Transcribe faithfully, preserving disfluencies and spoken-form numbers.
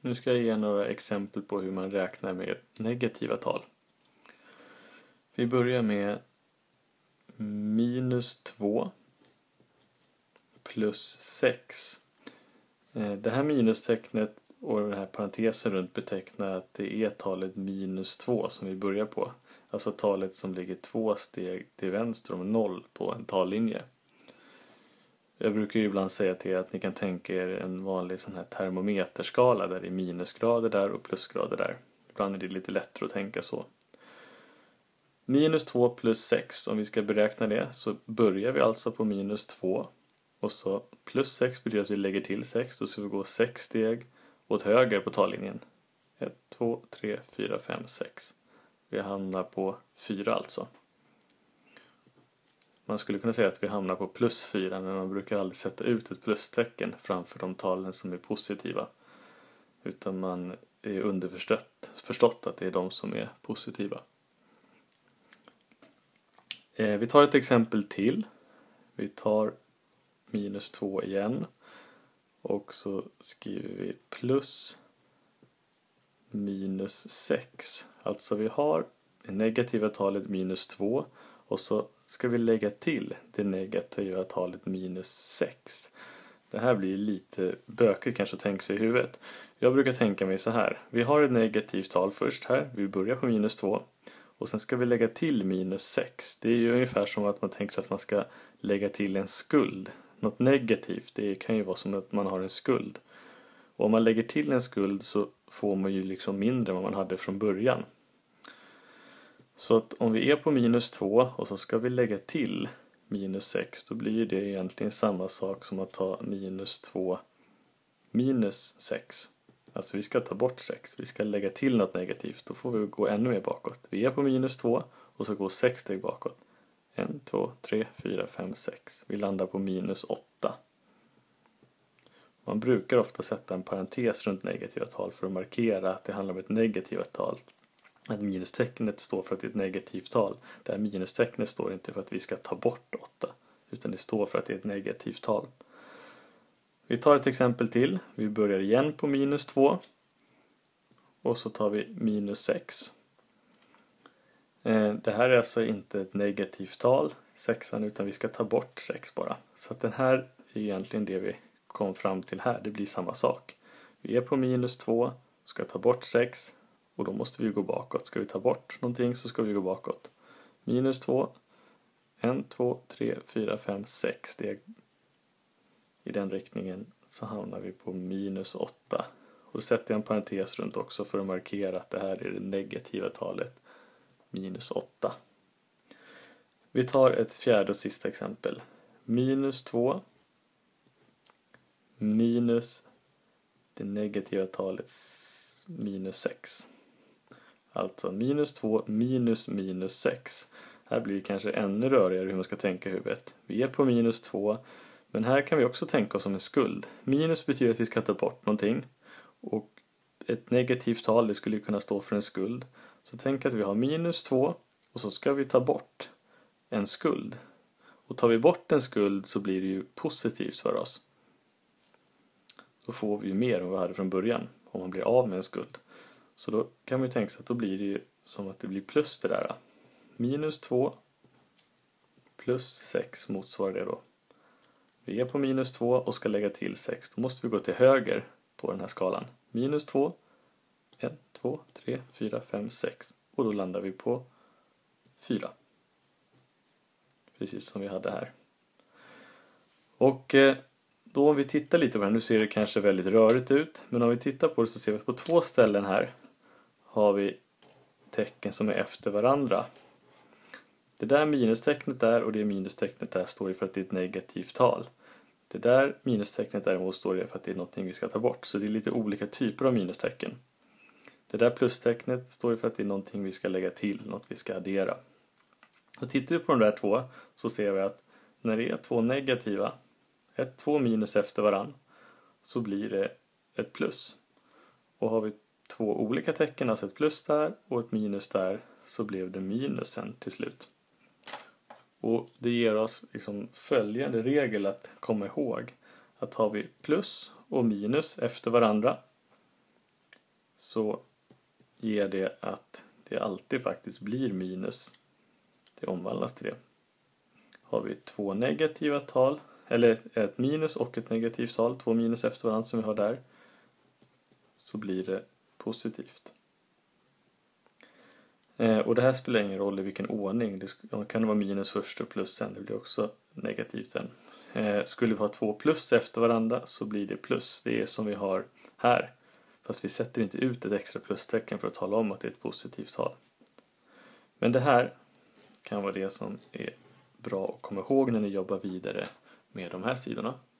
Nu ska jag ge några exempel på hur man räknar med negativa tal. Vi börjar med minus två plus sex. Det här minustecknet och den här parentesen runt betecknar att det är talet minus två som vi börjar på. Alltså talet som ligger två steg till vänster om noll på en tallinje. Jag brukar ju ibland säga till er att ni kan tänka er en vanlig sån här termometerskala där det är minusgrader där och plusgrader där. Ibland är det lite lättare att tänka så. Minus två plus sex, om vi ska beräkna det, så börjar vi alltså på minus två. Och så plus sex betyder att vi lägger till sex, och så vi går sex steg åt höger på tallinjen. ett, två, tre, fyra, fem, sex. Vi hamnar på fyra alltså. Man skulle kunna säga att vi hamnar på plus fyra, men man brukar aldrig sätta ut ett plustecken framför de talen som är positiva. Utan man är underförstått förstått att det är de som är positiva. Eh, vi tar ett exempel till. Vi tar minus två igen. Och så skriver vi plus minus sex. Alltså vi har det negativa talet minus två. Och så ska vi lägga till det negativa talet minus sex. Det här blir lite bökigt kanske att tänka sig i huvudet. Jag brukar tänka mig så här. Vi har ett negativt tal först här. Vi börjar på minus två. Och sen ska vi lägga till minus sex. Det är ju ungefär som att man tänker sig att man ska lägga till en skuld. Något negativt, det kan ju vara som att man har en skuld. Och om man lägger till en skuld så får man ju liksom mindre än vad man hade från början. Så att om vi är på minus två och så ska vi lägga till minus sex, då blir det egentligen samma sak som att ta minus två minus sex. Alltså vi ska ta bort sex, vi ska lägga till något negativt, då får vi gå ännu mer bakåt. Vi är på minus två och så går sex steg bakåt. ett, två, tre, fyra, fem, sex. Vi landar på minus åtta. Man brukar ofta sätta en parentes runt negativa tal för att markera att det handlar om ett negativt tal. Att minustecknet står för att det är ett negativt tal. Det här minustecknet står inte för att vi ska ta bort åtta, utan det står för att det är ett negativt tal. Vi tar ett exempel till. Vi börjar igen på minus två. Och så tar vi minus sex. Det här är alltså inte ett negativt tal, sexan, utan vi ska ta bort sex bara. Så att den här är egentligen det vi kom fram till här. Det blir samma sak. Vi är på minus två, ska ta bort sex. Och då måste vi gå bakåt. Ska vi ta bort någonting så ska vi gå bakåt. Minus två. ett, två, tre, fyra, fem, sex steg. I den riktningen så hamnar vi på minus åtta. Och då sätter jag en parentes runt också för att markera att det här är det negativa talet. Minus åtta. Vi tar ett fjärde och sista exempel. Minus två. Minus det negativa talet minus sex. Alltså minus två minus minus sex. Här blir det kanske ännu rörigare hur man ska tänka i huvudet. Vi är på minus två. Men här kan vi också tänka oss som en skuld. Minus betyder att vi ska ta bort någonting. Och ett negativt tal, det skulle kunna stå för en skuld. Så tänk att vi har minus två och så ska vi ta bort en skuld. Och tar vi bort en skuld så blir det ju positivt för oss. Då får vi ju mer än vad vi hade från början om man blir av med en skuld. Så då kan man ju tänka sig att då blir det ju som att det blir plus det där. Minus två plus sex motsvarar det då. Vi är på minus två och ska lägga till sex. Då måste vi gå till höger på den här skalan. Minus två. ett, två, tre, fyra, fem, sex. Och då landar vi på fyra. Precis som vi hade här. Och då om vi tittar lite på det här. Nu ser det kanske väldigt rörigt ut. Men om vi tittar på det så ser vi att på två ställen här har vi tecken som är efter varandra. Det där minustecknet där och det minustecknet där står ju för att det är ett negativt tal. Det där minustecknet däremot står det för att det är någonting vi ska ta bort. Så det är lite olika typer av minustecken. Det där plustecknet står för att det är någonting vi ska lägga till, något vi ska addera. Och tittar vi på de där två så ser vi att när det är två negativa, ett, två minus efter varann, så blir det ett plus. Och har vi två olika tecken, alltså ett plus där och ett minus där, så blev det minusen till slut. Och det ger oss liksom följande regel att komma ihåg. Att har vi plus och minus efter varandra, så ger det att det alltid faktiskt blir minus. Det omvandlas till det. Har vi två negativa tal, eller ett minus och ett negativt tal, två minus efter varandra som vi har där, så blir det positivt. Eh, och det här spelar ingen roll i vilken ordning. Det kan vara minus först och plus sen. Det blir också negativt sen. Eh, skulle vi ha två plus efter varandra så blir det plus. Det är som vi har här. Fast vi sätter inte ut ett extra plustecken för att tala om att det är ett positivt tal. Men det här kan vara det som är bra att komma ihåg när ni jobbar vidare med de här sidorna.